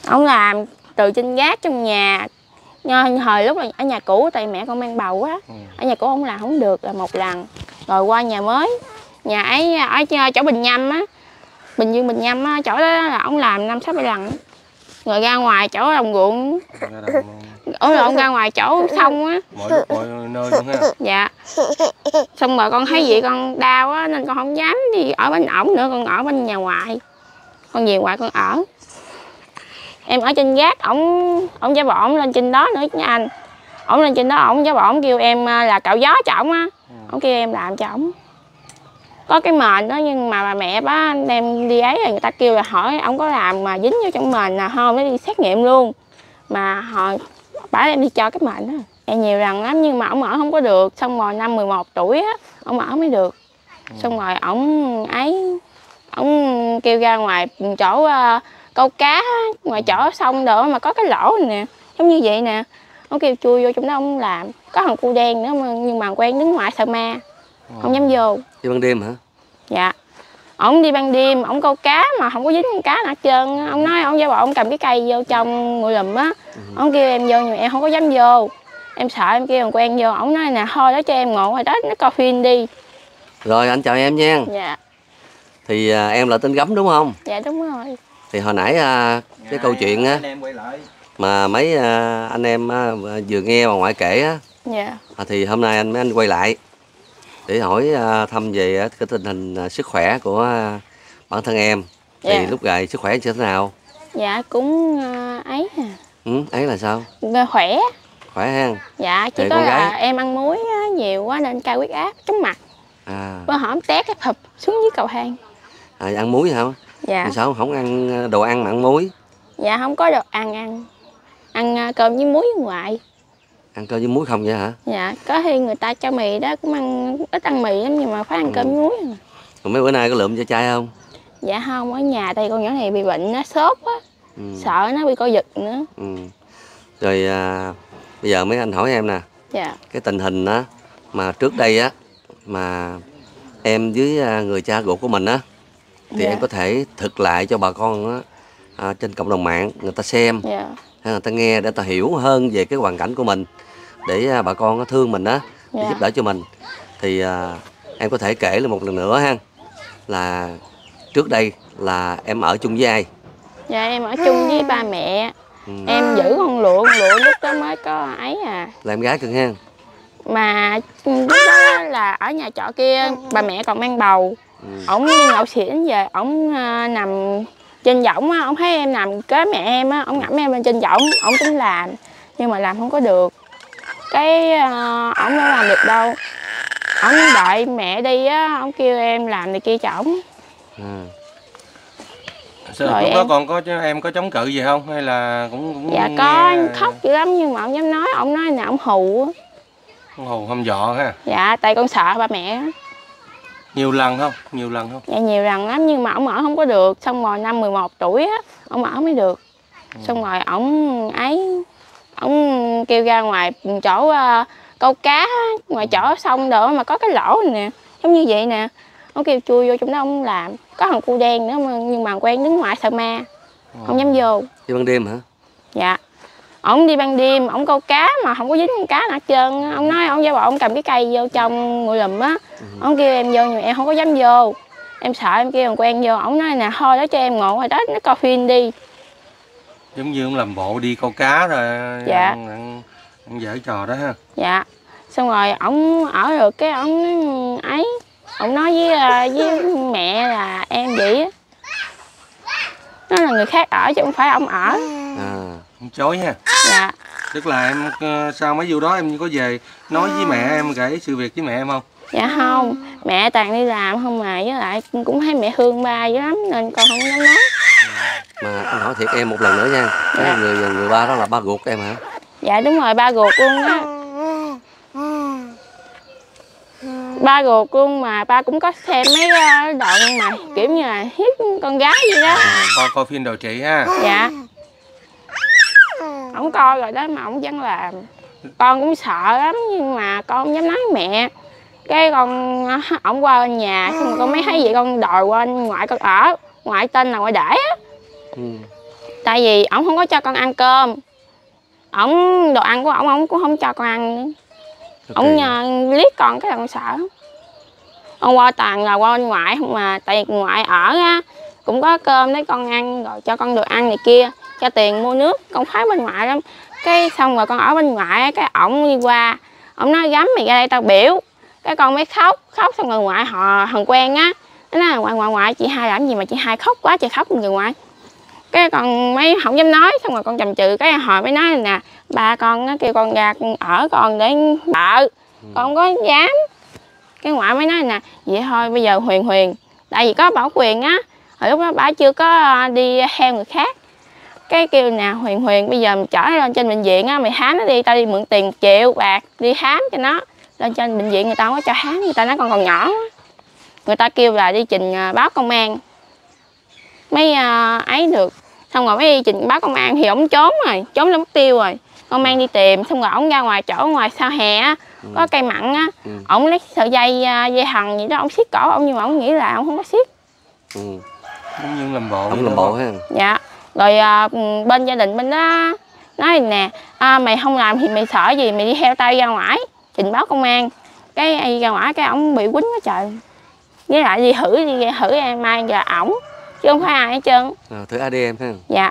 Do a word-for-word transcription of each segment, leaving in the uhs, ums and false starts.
Ông làm từ trên gác trong nhà. Hồi lúc là ở nhà cũ tại mẹ con mang bầu á, ừ. Ở nhà cũ không làm không được là một lần. Rồi qua nhà mới, nhà ấy ở chỗ Bình Nhâm á, Bình Dương Bình Nhâm á, chỗ đó là ông làm năm sáu bảy lần. Rồi ra ngoài chỗ đồng ruộng, ủa rồi ông ra ngoài chỗ sông á, mọi lúc mọi nơi luôn ha. Dạ. Xong rồi con thấy vậy con đau á nên con không dám đi ở bên ổng nữa, con ở bên nhà ngoại. Con về ngoại con ở. Em ở trên gác, ổng ổng giả bộ ổng lên trên đó nữa nha anh. Ổng lên trên đó, ổng giả bộ ổng kêu em là cạo gió cho ổng á. Ổng kêu em làm cho ổng. Có cái mền đó nhưng mà bà mẹ bá đem đi ấy rồi người ta kêu là hỏi ổng có làm mà dính vô trong mền là không, nó đi xét nghiệm luôn. Mà hồi bả đem đi cho cái mền đó. Em nhiều lần lắm nhưng mà ổng ở không có được, xong rồi năm mười một tuổi á, ổng ở mới được. Xong rồi ổng ấy ổng kêu ra ngoài chỗ uh, câu cá ngoài chỗ sông đồ mà có cái lỗ này nè, giống như vậy nè. Ông kêu chui vô trong đó ông làm. Có thằng cu đen nữa mà, nhưng mà quen đứng ngoài sợ ma, không dám vô. Đi ban đêm hả? Dạ. Ổng đi ban đêm, ổng câu cá mà không có dính con cá nào hết trơn. Ông nói ông giả bộ ông cầm cái cây vô trong ngụy lùm á. Ừ. Ông kêu em vô nhưng mà em không có dám vô. Em sợ em kêu thằng quen vô. Ổng nói nè thôi đó cho em ngộ rồi đó, nó coi phim đi. Rồi anh chào em nha. Dạ. Thì à, em là tên Gấm đúng không? Dạ đúng rồi. Thì hồi nãy à, cái dạ, câu chuyện á mà mấy à, anh em à, vừa nghe bà ngoại kể á. Dạ. À, thì hôm nay anh mấy anh quay lại để hỏi à, thăm về à, cái tình hình à, sức khỏe của à, bản thân em. Thì dạ. Lúc này sức khỏe như thế nào? Dạ cũng uh, ấy à. Ừ, ấy là sao? Khỏe. Khỏe ha. Dạ chỉ thì có là gái... em ăn muối nhiều quá nên cao huyết áp, chóng mặt. À. Bữa hổm té cái phập xuống dưới cầu thang. À, ăn muối hả? Dạ. Thì sao không ăn đồ ăn mà ăn muối? Dạ không có đồ ăn ăn. Ăn cơm với muối ngoài. Ăn cơm với muối không vậy hả? Dạ, có khi người ta cho mì đó cũng ăn ít ăn mì lắm nhưng mà phải ăn ừ. cơm với muối. Còn mấy bữa nay có lượm cho trai không? Dạ không, ở nhà đây con nhỏ này bị bệnh nó sốt á. Ừ. Sợ nó bị co giật nữa. Ừ. Rồi à, bây giờ mấy anh hỏi em nè. Dạ. Cái tình hình á mà trước đây á mà em với người cha ruột của mình á thì dạ. Em có thể thực lại cho bà con á à, trên cộng đồng mạng người ta xem, dạ. Người ta nghe để ta hiểu hơn về cái hoàn cảnh của mình để à, bà con thương mình á, để dạ. Giúp đỡ cho mình. Thì à, em có thể kể lại một lần nữa ha, là trước đây là em ở chung với ai? Dạ em ở chung với ba mẹ. Ừ. Em giữ con lụa, con lụa lúc đó mới có ấy à. Là em gái cưng ha. Mà lúc đó là ở nhà trọ kia bà mẹ còn mang bầu. Ổng ừ. đi nhậu xỉn về, ổng uh, nằm trên võng á, ổng thấy em nằm kế mẹ em á, ổng ngẫm em lên trên võng, ổng tính làm nhưng mà làm không có được. Cái uh, ổng đâu làm được đâu. Ổng đợi mẹ đi á, ổng kêu em làm này kia cho ổng. À. Sao lúc đó còn có em có chống cự gì không hay là cũng, cũng dạ nghe... có khóc dữ lắm nhưng mà ổng dám nói, ổng nói là ổng hù á. Hù hăm dọ ha. Dạ tại con sợ ba mẹ. Nhiều lần không? Nhiều lần không? Dạ nhiều lần lắm nhưng mà ổng ở không có được, xong rồi năm mười một tuổi á, ổng ở mới được. Ừ. Xong rồi ổng ấy ổng kêu ra ngoài chỗ uh, câu cá ngoài chỗ sông đồ mà có cái lỗ này nè, giống như vậy nè. Ổng kêu chui vô trong đó ổng làm. Có thằng cu đen nữa mà, nhưng mà quen đứng ngoài sợ ma. Ừ. Không dám vô. Đi ban đêm hả? Dạ. Ổng đi ban đêm, ổng câu cá mà không có dính con cá nào hết trơn. Ổng nói ổng giả bộ ổng cầm cái cây vô trong ngụy lùm á. Ừ. Ổng kêu em vô nhưng mà em không có dám vô. Em sợ em kêu thằng quen vô, ổng nói nè thôi đó cho em ngộ rồi đó, nó coi phim đi. Giống như ông làm bộ đi câu cá rồi. Dạ. Ăn, ăn, ăn giở trò đó ha. Dạ. Xong rồi ổng ở được cái ổng ấy, ổng nói với với mẹ là em vậy á. Nó là người khác ở chứ không phải ông ở. À, ông chối ha. Dạ. Tức là em sau mấy vụ đó em có về nói với mẹ em kể sự việc với mẹ em không? Dạ không, mẹ toàn đi làm không mà, với lại cũng thấy mẹ thương ba dữ lắm nên con không dám nói. Mà anh hỏi thiệt em một lần nữa nha, dạ. người người ba đó là ba ruột em hả? Dạ đúng rồi, ba ruột luôn á. Ba ruột luôn mà ba cũng có xem mấy đoạn mà kiểu như là hiếp con gái vậy đó. À, coi coi phim đồi trị ha. Dạ. Ổng coi rồi đó mà ổng vẫn làm. Con cũng sợ lắm nhưng mà con không dám nói mẹ. Cái con ổng qua bên nhà xong con mới thấy vậy con đòi qua ngoại con ở. Ngoại tên là ngoại để á. Ừ. Tại vì ổng không có cho con ăn cơm. Ổng đồ ăn của ổng ổng cũng không cho con ăn nữa. Ổng uh, liếc con cái là con sợ. Ông qua toàn là qua bên ngoại không mà, tại vì ngoại ở á cũng có cơm để con ăn, rồi cho con được ăn này kia, cho tiền mua nước, con phái bên ngoại lắm. Cái xong rồi con ở bên ngoại, cái ổng đi qua, ổng nói gắm mày ra đây tao biểu. Cái con mới khóc, khóc xong rồi ngoại họ thằng quen á, nó nói ngoại ngoại ngoại chị hai làm gì mà chị hai khóc quá, chị khóc người ngoại. Cái con mới không dám nói, xong rồi con chầm chừ, cái họ mới nói nè, ba con nó kêu con ra con ở con để vợ, con không có dám. Cái ngoại mới nói nè, vậy thôi bây giờ Huyền Huyền, tại vì có bảo quyền á, hồi lúc đó bà chưa có đi theo người khác. Cái kêu nè Huyền Huyền, bây giờ mình chở nó lên trên bệnh viện á, mày khám nó đi, tao đi mượn tiền một triệu bạc đi khám cho nó. Lên trên bệnh viện người ta không có cho khám, người ta nói con còn nhỏ. Người ta kêu là đi trình báo công an mới uh, ấy được. Xong rồi mới đi trình báo công an thì ổng trốn rồi, trốn lên mất tiêu rồi. Công an đi tìm, xong rồi ổng ra ngoài chỗ ngoài sau hè á, ừ. có cây mặn á, ừ. ổng lấy sợi dây dây thừng gì đó, ổng siết cổ ổng, nhưng mà ổng nghĩ là ổng không có siết. Ừ. Giống như làm bộ. Ổng làm bộ ha. Dạ. Rồi à, bên gia đình bên đó nói nè, à, mày không làm thì mày sợ gì, mày đi theo tao ra ngoài trình báo công an. Cái đi ra ngoài cái ổng bị quýnh quá trời. Với lại đi thử đi thử em mai giờ ổng chứ không phải ai hết trơn. À, thử a đê em ha. Dạ.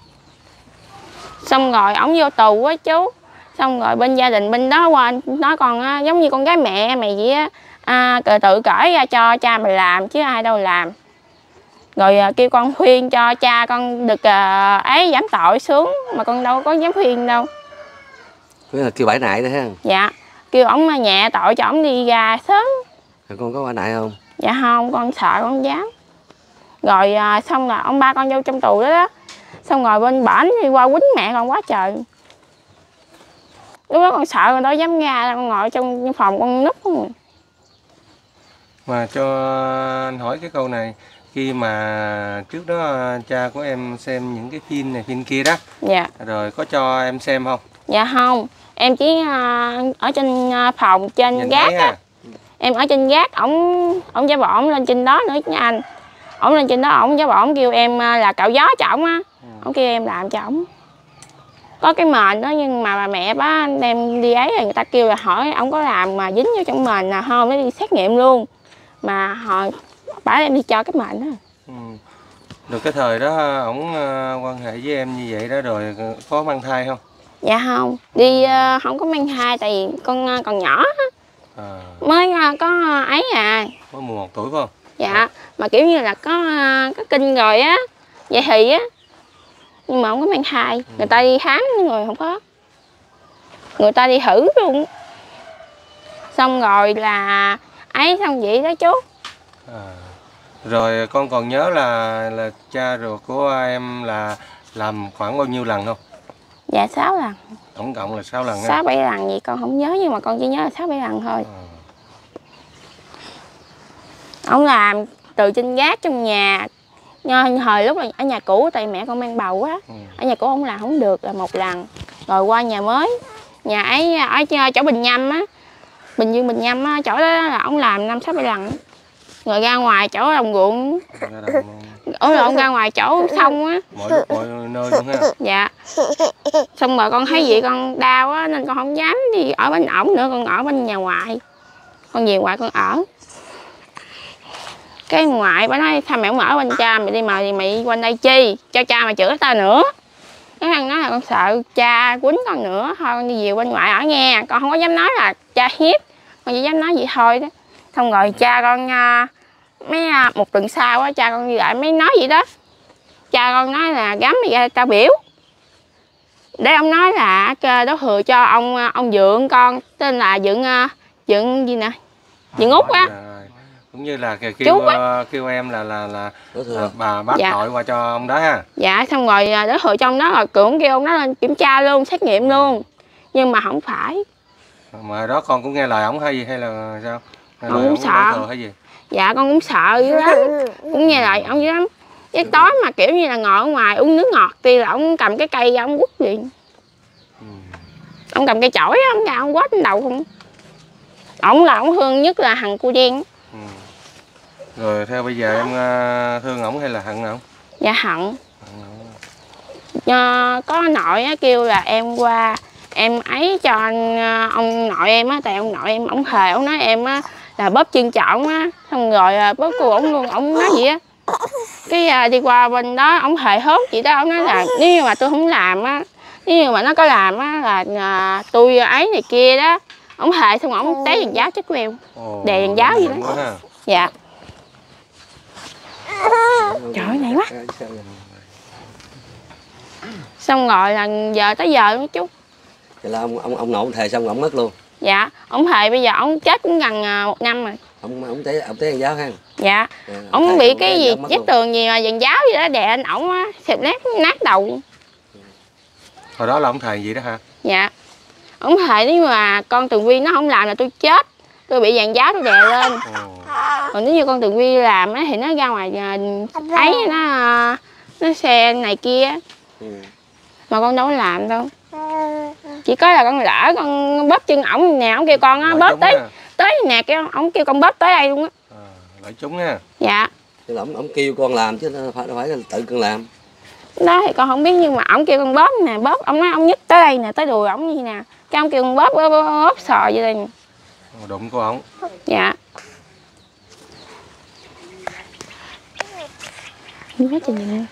Xong rồi ổng vô tù á chú. Xong rồi bên gia đình bên đó qua nói con á, giống như con gái mẹ mày vậy á, à, tự cởi ra cho cha mày làm chứ ai đâu làm. Rồi à, kêu con khuyên cho cha con được à, ấy giảm tội xuống, mà con đâu có dám khuyên đâu. Là kêu bãi nại đó ha. Dạ, kêu ổng nhẹ tội cho ổng đi ra sớm. Rồi con có bãi nại không? Dạ không, con sợ con không dám. Rồi à, xong rồi ông ba con vô trong tù đó đó. Xong rồi bên bển đi qua quýnh mẹ con quá trời. Lúc đó con sợ con đâu dám ra, con ngồi trong phòng con núp không. Mà cho anh hỏi cái câu này, khi mà trước đó cha của em xem những cái phim này phim kia đó, dạ. rồi có cho em xem không? Dạ không, em chỉ uh, ở trên uh, phòng trên nhìn gác á. Em ở trên gác, ổng ổng giả bộ ổng lên trên đó nữa nha anh. Ổng lên trên đó, ổng giả bộ ổng kêu em là cạo gió cho ổng á. Ổng kêu em làm cho ổng. Có cái mền đó, nhưng mà bà mẹ bá đem đi ấy rồi người ta kêu là hỏi ổng có làm mà dính vô trong mền là không, nó đi xét nghiệm luôn. Mà họ bả em đi cho cái mền đó. Ừ. Rồi cái thời đó ổng uh, quan hệ với em như vậy đó rồi có mang thai không? Dạ không, đi uh, không có mang thai tại vì con uh, còn nhỏ á. À. Mới uh, có uh, ấy à. Mới mười một tuổi phải không? Dạ, à. Mà kiểu như là có uh, có kinh rồi á, vậy thì á. Nhưng mà không có mang thai, ừ. Người ta đi khám rồi không có. Người ta đi thử luôn. Xong rồi là ấy xong vậy đó chú. À. Rồi con còn nhớ là là cha ruột của em là làm khoảng bao nhiêu lần không? Dạ sáu lần. Tổng cộng là sáu lần. sáu bảy lần gì con không nhớ, nhưng mà con chỉ nhớ là sáu bảy lần thôi. À. Ông làm từ trên gác trong nhà. Nhưng hồi lúc là ở nhà cũ tại mẹ con mang bầu á, ừ. Ở nhà cũ ông làm không được là một lần. Rồi qua nhà mới, nhà ấy ở chỗ Bình Nhâm á, Bình Dương Bình Nhâm á, chỗ đó là ông làm năm sáu bảy lần. Rồi ra ngoài chỗ đồng ruộng, ở ông ra ngoài chỗ sông á, mọi lúc mọi nơi luôn ha. dạ. Xong rồi con thấy vậy con đau á nên con không dám đi ở bên ổng nữa, con ở bên nhà ngoại, con về ngoại con ở. Cái ngoại bà nói sao mẹ không ở bên cha mày đi, mà thì mày quanh đây chi, cho cha mày chữa ta nữa. Cái thằng nói là con sợ cha quýnh con nữa, thôi con đi về bên ngoại ở nghe. Con không có dám nói là cha hiếp, con chỉ dám nói vậy thôi đó. Xong rồi cha con mấy một tuần sau á, cha con đi lại mới nói vậy đó. Cha con nói là gắm mày ra tao biểu, để ông nói là đó thừa cho ông ông Dượng con, tên là Dượng Dượng gì nè, Dượng Út á. Cũng như là kêu uh, kêu em là là là uh, bà bác dạ. Tội qua cho ông đó ha. Dạ, xong rồi đối thừa trong đó là cũng kêu ông đó lên kiểm tra luôn, xét nghiệm luôn. Nhưng mà không phải. Mà đó con cũng nghe lời ổng hay gì hay là sao? Hay ông cũng sợ hay gì? Dạ con cũng sợ dữ lắm. Cũng nghe lời ông dữ lắm. Cái tối mà kiểu như là ngồi ở ngoài uống nước ngọt thì là ông cầm cái cây ông quất liền. Ừ. Ông cầm cây chổi ông ra ông quất lên đầu không. Ổng là ổng thương nhất là thằng cu đen. Ừ. Rồi theo bây giờ em thương ổng hay là hận ổng? Dạ hận. à, có nội á, kêu là em qua em ấy cho anh, ông nội em á, tại ông nội em ổng thề ổng nói em á là bóp chân chọn á, xong rồi bóp cô ổng luôn, ổng nói gì á, cái à, đi qua bên đó ổng thề hốt chị đó, ổng nói là nếu như mà tôi không làm á, nếu như mà nó có làm á là à, tôi ấy này kia đó, ổng thề xong ổng té dàn giáo chết của em, đè dàn giáo gì đó. Dạ. Trời ơi, này quá. Xong rồi là giờ tới giờ nó chút. Vậy là ông ông ông nội ông thề xong ông mất luôn. Dạ, ông thề bây giờ ông chết cũng gần một năm rồi. Ông ông té ông té dàn giáo ha. Dạ. À, ông bị cái gì chết tường gì mà dàn giáo gì đó đè anh ổng á, xẹp nát nát đầu. Hồi đó là ông thề gì đó hả? Dạ. Ông thề nếu mà con Tường Vi nó không làm là tôi chết, tôi bị dàn giáo tôi đè lên. Còn nếu như con Tường Vi làm á thì nó ra ngoài ấy nó nó xe này kia. Ừ. Mà con đâu có làm đâu. Chỉ có là con lỡ con bóp chân ổng nè, ổng kêu con á bóp tới à. Tới nè, kêu ổng kêu con bóp tới đây luôn á. À, lại trúng nha. Dạ. Chứ là ổng ổng kêu con làm chứ đâu phải đâu phải tự con làm. Đó thì con không biết, nhưng mà ổng kêu con bóp nè, bóp ổng nói ổng nhích tới đây nè, tới đùi ổng như nè. Cái ổng kêu con bóp bóp, bóp, bóp sò vô đây nè. Đụng của ổng. Dạ. Quá trình này.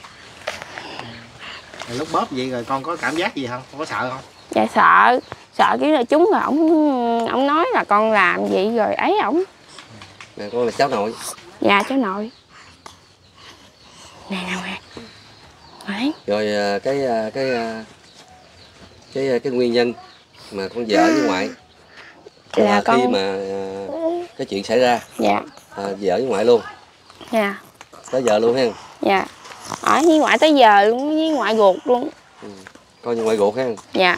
Lúc bóp vậy rồi con có cảm giác gì không? Con có sợ không? Dạ sợ, sợ kiểu là chúng rồi ổng ổng nói là con làm vậy rồi ấy ổng. Nè con là cháu nội. Dạ cháu nội. Nè nè nè. Đấy. Rồi cái cái cái cái nguyên nhân mà con vợ với ngoại là, là con... khi mà cái chuyện xảy ra. Dạ. À, vợ với ngoại luôn. Dạ. Tới giờ luôn ha. Dạ. Ở với ngoại tới giờ luôn, với ngoại ruột luôn. Ừ. Coi như ngoại ruột ha. Dạ.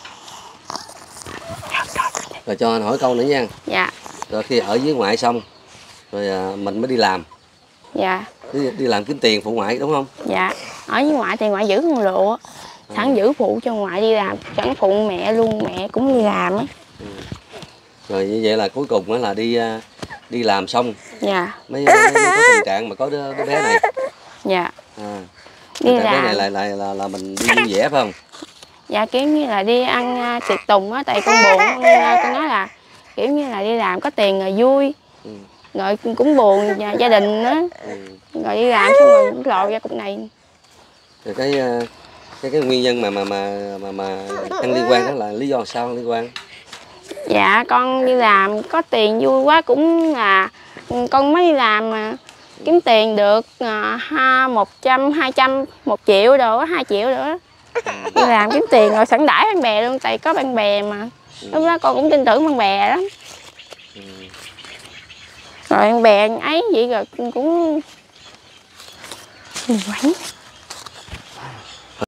Rồi cho anh hỏi câu nữa nha. Dạ. Rồi khi ở với ngoại xong rồi à, mình mới đi làm. Dạ. Đi, đi làm kiếm tiền phụ ngoại đúng không? Dạ. Ở với ngoại thì ngoại giữ con lụa, sẵn à. Giữ phụ cho ngoại đi làm, sẵn phụ mẹ luôn, mẹ cũng đi làm á. Ừ. Rồi như vậy là cuối cùng á là đi đi làm xong. Dạ. Mới, mới, mới có tình trạng mà có đứa, đứa bé này. Dạ. À. Đi làm. Cái này là, là là là mình đi vui vẻ phải không? Dạ kiểu như là đi ăn tiệc tùng á, tại con buồn, con, con nói là kiểu như là đi làm có tiền rồi vui. Ừ. Rồi cũng buồn gia đình nữa. Ừ. Rồi đi làm xong rồi lòi ra cục này. Rồi cái cái cái nguyên nhân mà mà mà mà, mà ăn liên quan đó là lý do sao liên quan? Dạ con đi làm có tiền vui quá, cũng là con mới đi làm mà kiếm tiền được ha một trăm hai trăm một triệu đồ hai triệu nữa, đi làm kiếm tiền rồi sẵn đãi bạn bè luôn, tại có bạn bè mà. Lúc đó con cũng tin tưởng bạn bè lắm. Rồi bạn bè ấy vậy rồi cũng quánh.